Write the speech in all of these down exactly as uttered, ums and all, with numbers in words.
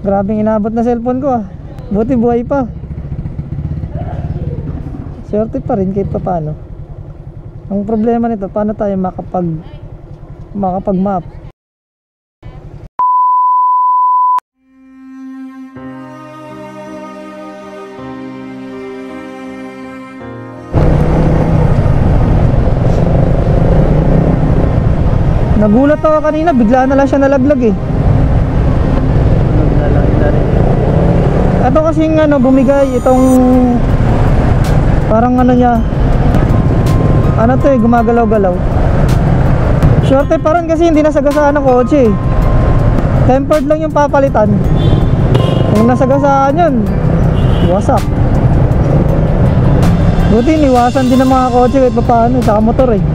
Grabing inabot na cellphone ko ah. Buti buhay pa. Swerte pa rin kahit pa paano. Ang problema nito, paano tayo makapag makapag map? Nagulat ako kanina, bigla na lang siya nalaglag eh. Ito kasing ano, bumigay itong parang ano niya, ano to eh, gumagalaw-galaw. Shorte pa rin kasi hindi nasagasaan ng kotse eh. Tempered lang yung papalitan. Kung nasagasaan yun, wasak. Buti iniwasan din ng mga kotse kahit pa paano, saka motor eh.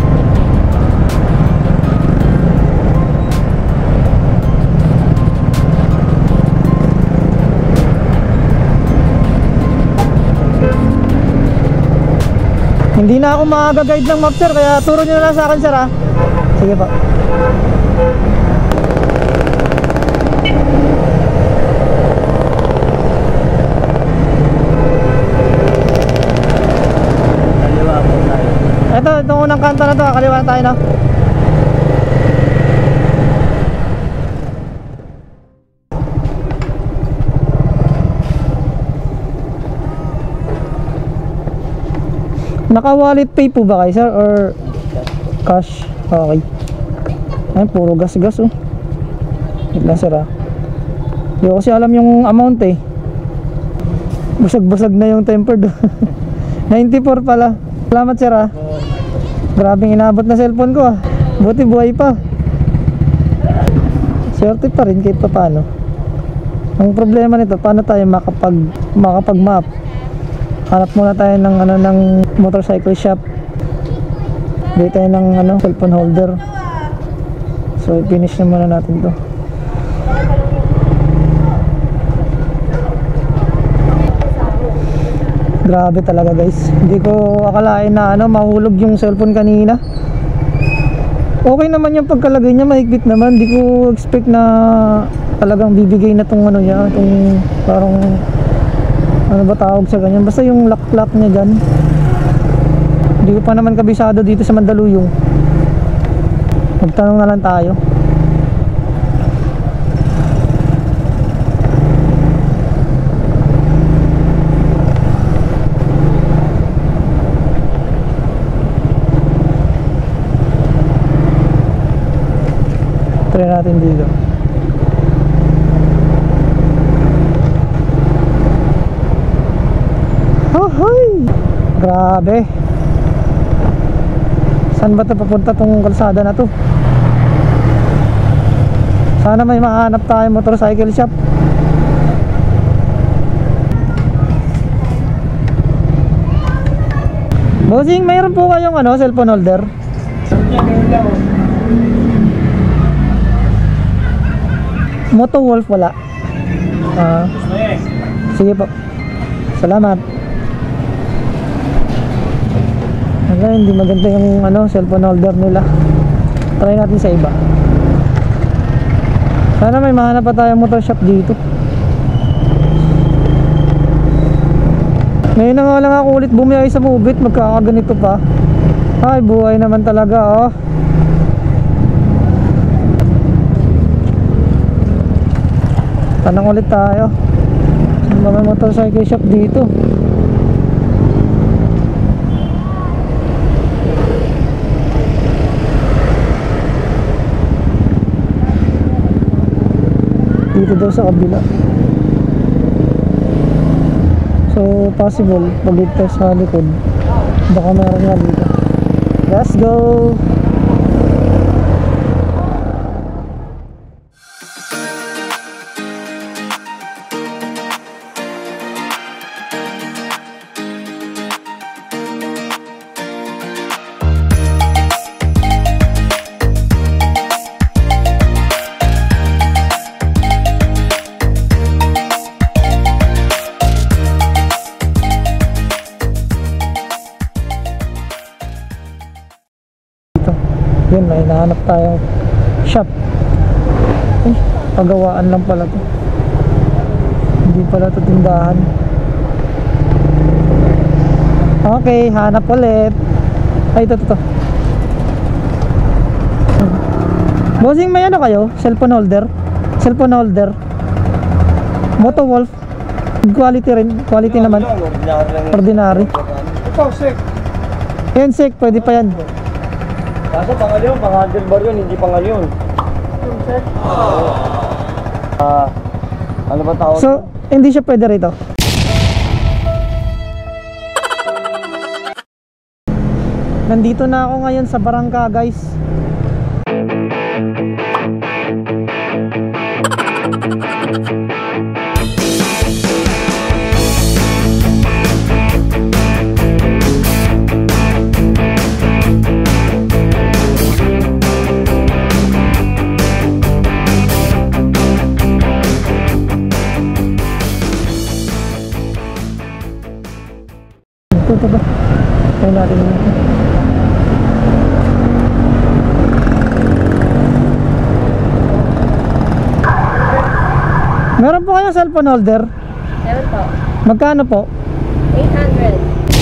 Hindi na ako makaka-guide ng map sir, kaya turo nyo na lang sa akin sir ha. Sige pa. Kaliwa po tayo. Ito, itong unang kanto na to, kaliwa na tayo no. Naka-wallet pay po ba kayo sir or cash? Okay. Ay, puro gas-gas oh. Wait lang sir ah. Hindi ko kasi alam yung amount eh. Busag-busag na yung tempered. ninety-four pala. Salamat sir ah. Grabing inabot na cellphone ko ah. Buti buhay pa. Swerte pa rin kahit pa paano. Ang problema nito, paano tayo makapag makapag map? Hanap muna tayo ng ano ng motorcycle shop. Bili tayo ng ano cellphone holder. So i-finish na muna natin to. Grabe talaga guys. Hindi ko akalain na ano mahulog yung cellphone kanina. Okay naman yung pagkalagay niya, mahigpit naman. Hindi ko expect na talagang bibigay na tong ano niya, tong parang ano ba tawag sa ganyan, basta yung lock-lock niya dyan. Hindi ko pa naman kabisado dito sa Mandaluyong. Magtanong na lang tayo. Try natin dito. Hoy! Grabe. Saan ba ito papunta tong kalsada na to? Sana may mahanap tayo motorcycle shop. Bossing, mayroon po kayong ano, cellphone holder? Moto Wolf wala. Ah. Sige po. Salamat. Wala, hindi maganda yung ano, cellphone holder nila. Try natin sa iba. Sana may mahanap pa tayong motor shop dito. Ngayon na nga lang ako ulit bumiyay sa Mubit, magkakaganito pa. Ay, buhay naman talaga oh. Tanong ulit tayo. Saan ba may motorcycle shop dito? Dito daw sa kabila. So possible pag dito sa likod baka meron nga dito. Let's go. Yun, may nahanap tayong shop. Ay, pagawaan lang pala to. Hindi pala ito tindahan. Okay, hanap ulit. Ay, ito, ito, ito. Bossing, may ano kayo? Cellphone holder? Cellphone holder? Moto Wolf? Quality rin, quality naman. Ordinary. Ito, sek. Yan, sek, pwede pa yan. Kaso pangal yun, pang handlebar yun, hindi pangal yun. Ah, ano ba tawag? So, hindi siya pwede rito. Nandito na ako ngayon sa Barangka, guys. Ito, ito ba? Tayo natin yun. Meron po kayong cellphone holder? Meron po. Magkano po? eight hundred.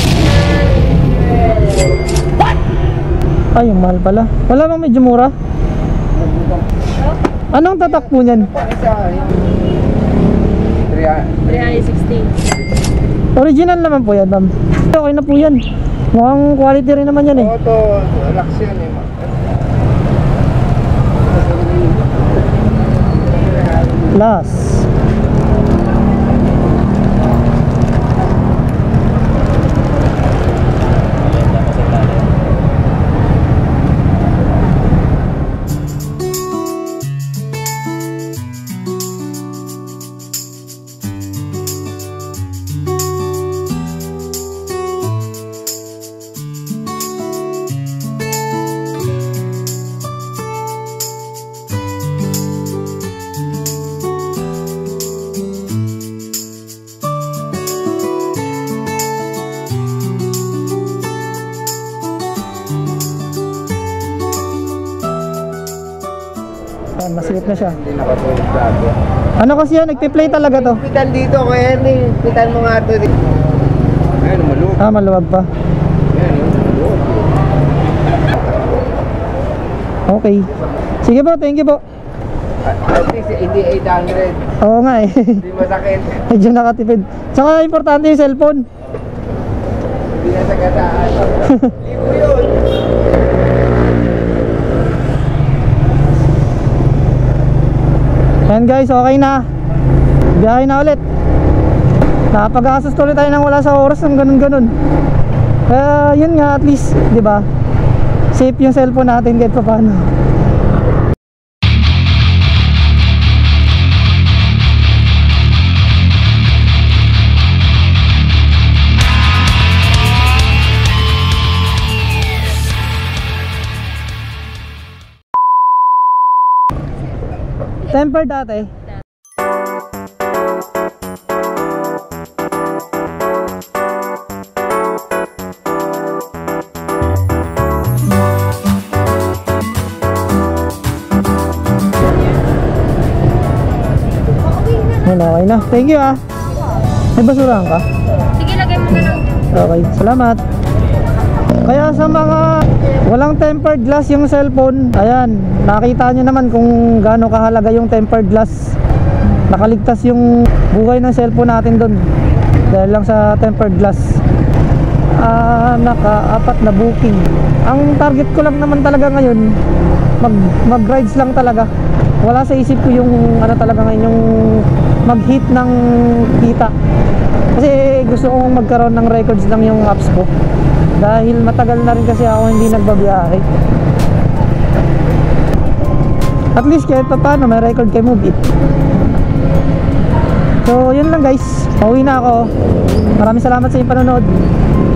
What? Ay, yung mahal pala. Wala bang medyo mura? Anong tatak po niyan? three sixty. Original naman po yan, ma'am. Okay na po yan. Mukhang quality rin naman yan eh. Oo, ito, relax yan eh. Plus. Ayan, masikip na siya. Hindi nakatulog sa atin. Ano kasi yan? Nagpi-play talaga to. Pitan dito, kaya ni, pitan mo nga ito. Ayan, maluwag. Ah, maluwag pa. Ayan, yun, maluwag. Okay. Sige po, thank you po. At at least, hindi eight hundred. Oo nga eh. Hindi masakit. Medyo nakatipid. Tsaka importante yung cellphone. Hindi na sagataan. Libo yun. Ayan guys, okay na. Biyahe na ulit. Nakapag-asos ulit tayo nang wala sa oras ng ganun-ganun. Kaya yun nga, at least, di ba? Safe yung cellphone natin kahit pa paano. Temper dati. Yan, okay na. Thank you ah. May basurahan ka? Sige, lagay mo na lang. Okay, salamat. Kaya sa mga walang tempered glass yung cellphone, ayan, nakita nyo naman kung gaano kahalaga yung tempered glass. Nakaligtas yung buhay ng cellphone natin doon dahil lang sa tempered glass. Ah, naka-apat na booking. Ang target ko lang naman talaga ngayon, mag mag-rides lang talaga. Wala sa isip ko yung ano talaga ngayon, yung mag-hit ng kita. Kasi gusto kong magkaroon ng records lang yung apps ko. Dahil matagal na rin kasi ako hindi nagbabiyahe. At least kahit pa paano may record kay Move It. So yun lang guys, pauwi na ako. Maraming salamat sa inyong panonood.